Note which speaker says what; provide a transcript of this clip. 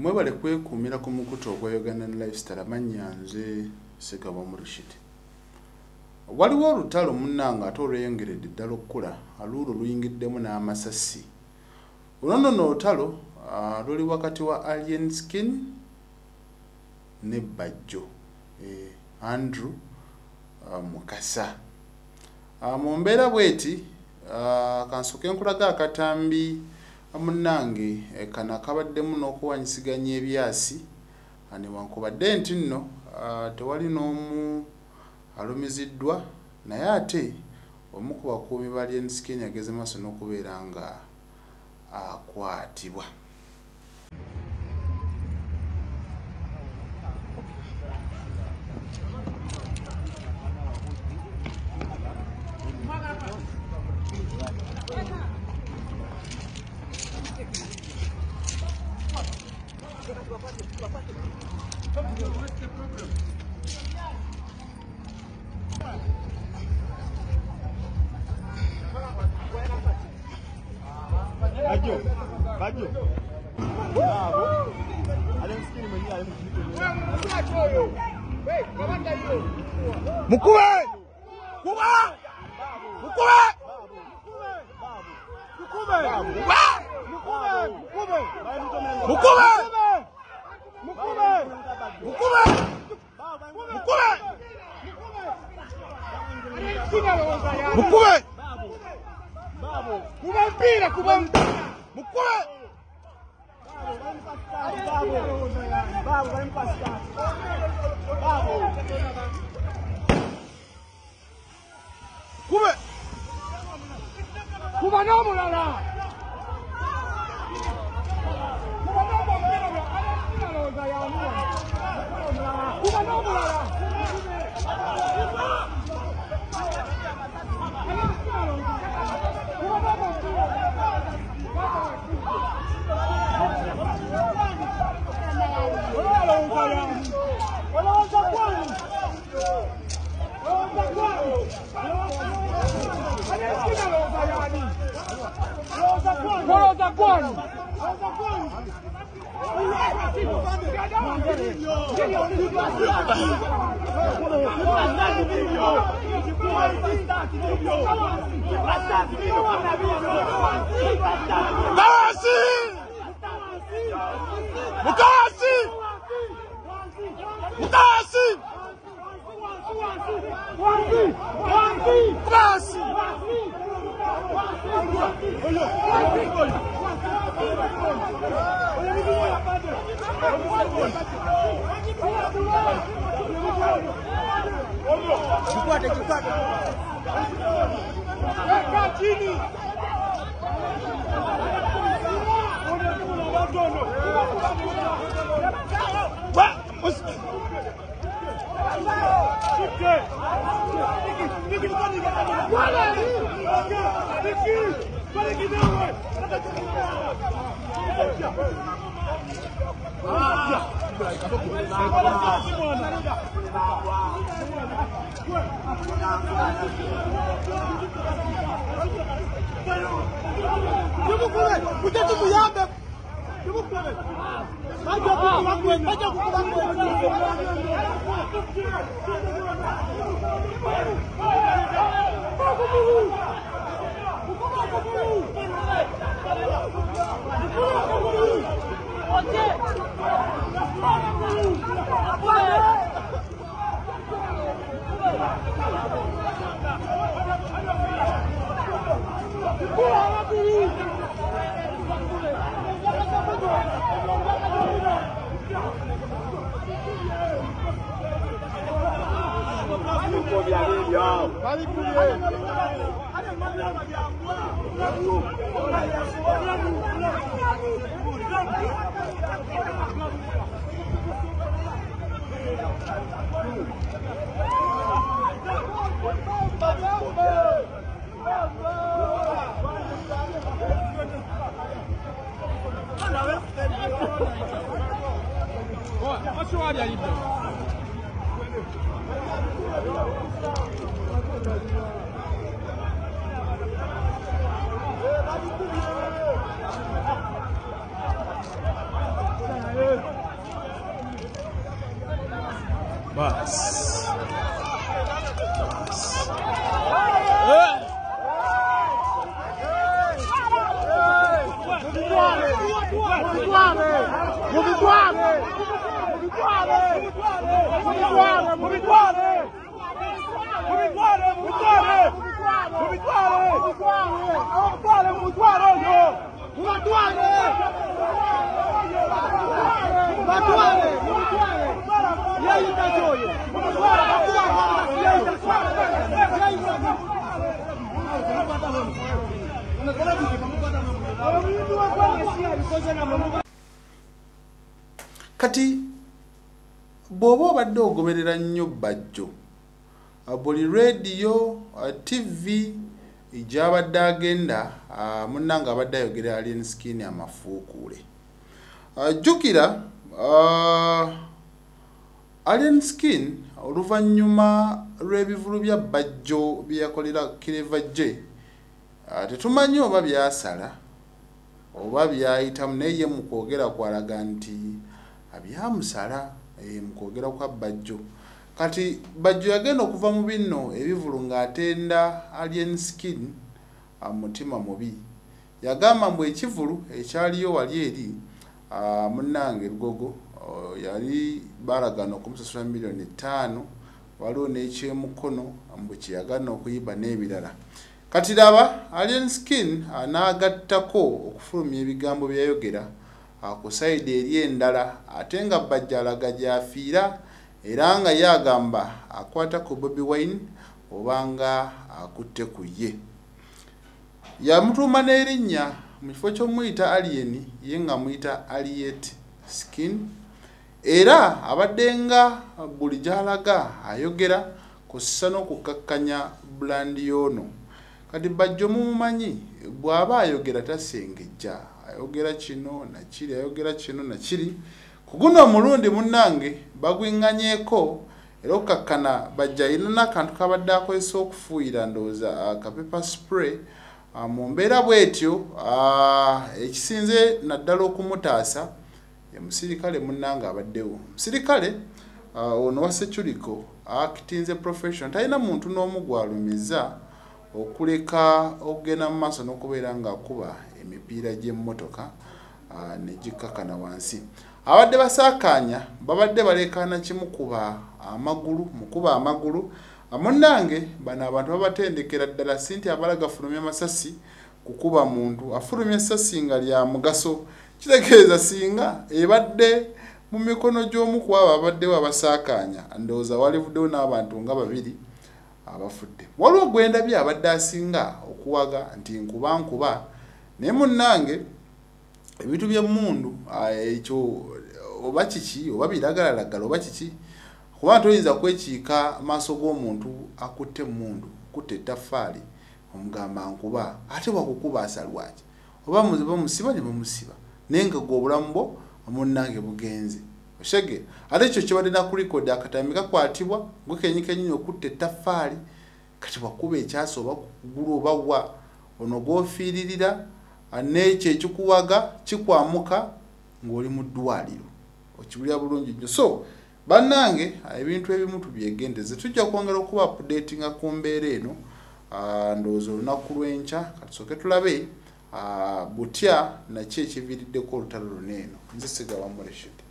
Speaker 1: mwebale kwekuumira ku mukutu ogw'Uganda Lifestyle amannya nze Ssekabwa Murshid. Waliwo olutalo munnanga ate olweyongeredde ddala okukula aluulo luyingiddemu n'amasasi. Olwo olutalo luli wakati wa Alien Skin ne Bajjo Andrew Mukasa. Mu mbeera bweti kansoke nkulaga akatambi munnange kana kabaddemu n'okuwanyisiganya ebyasi newankubadde nti nno tewali n'omu alumiziddwa naye ate omu ku bakuumi ba Alien Skin yageze maaso n'okubeera nga akwatibwa.
Speaker 2: Bajjo. Alien Skin mwenyewe Mukube! Kuba! Mukube! Mukube! Mukube! Mukube! Mukube! Mukube! Mukube! Kuba mpira, kuba mpira! Mukube! Kube! Kuba no mulala! Kuba no mulala!
Speaker 1: Kati bw'oba obadde ogoberera nnyo Bajjo buli radio TV ejabadde agenda munnanga abadde ayogera Alien Skin amafuukule jjukira Alien Skin oluvannyuma lw'ebivulu bya Bajjo byeyakolera Clever J tetumanyi oba byasala oba byayitamu naye mu kwogera kwalaga nti abyamusala mu kwogera kwa Bajjo kati Bajjo yagenda okuva mu bino ebivulu ng'atenda Alien Skin mutima mubi yagamba mbu ekivulu ekyaliyo wali eri munnange Lugogo yali baragana okumusasula $5,000,000 waliwo n'ekyemukono mbu kyeyagana okuyiba n'ebirala kati laba Alien Skin n'agattako okufulumya ebigambo byayogera ku sayidi eri endala ate nga Bajjo alaga gy'afiira era nga yagamba akwata ku Bobi Wine obanga akutte ku ye yamutuuma n'erinnya mu kifo ky'omuyita Alien ye nga muyita Aliet Skin era abadde nga buli gy'alaga ayogera kussa n'okukkakkanya bulandi y'ono kati Bajjo mumumanyi bw'aba ayogera tasengejja ayogera kino nakiri ayogera kino nakiri kuguno omulundi munnange bagwinganyeko era okkakkana Bajjo alina n'akantu kabadde akozesa okufuuyira ndowooza ka pepper spray mu mbeera bw'etyo ekisinze naddala okumutaasa omusirikale munnange abaddewo omusirikale ono wa security akitinze professional talina muntu n'omu gwalumiza okuleka okugenda mu maaso n'okubeera ng'akuba emipiira gy'emmotoka ne gikkakana wansi abadde basaakaanya babadde balekaana kimukuba amagulu munnange bano abantu babatendekera ddala sinti abalaga afulumya amasasi kukuba muntu afulumya essasi nga lya mugaso kitegeeza singa ebadde mu mikono gy'omu ku abo abaddewo abasaakaanya ndowooza walivuddewo n'abantu nga babiri abafudde waliwo gwendabye abadde asinga okuwaga nti nkuba naye munnange ebintu by'emmundu ekyo oba kiki oba biragalalagala oba kiki kuba toyinza kwekiika maaso g'omuntu akutte emmundu kutte ettaffaali omugamba nkuba ate wakukuba asalwaki oba bamusiba ne bamusiba naye nga gw'obulamu bwo munnange bugenze oshege ate ekyo kibadde na kulikodi akatambi kakwatibwa gwekenyikenyi okutta ettaffaali kati wakuba ekyasa oba kugulu oba wa ono gw'ofiiririra n'ekyo ekikuwaga kikwamuka ng'oli mu ddwaliro okiwulira bulungi nnyo so bannange ebintu ebimu tubyegendeze tujja kwongera okuba updatinga ku mbeera eno ndowooza olunaku lw'enkya katusooke tulabe butya nakyo ekiviiriddeko olutalo luno eno nze Ssegawa Rashid.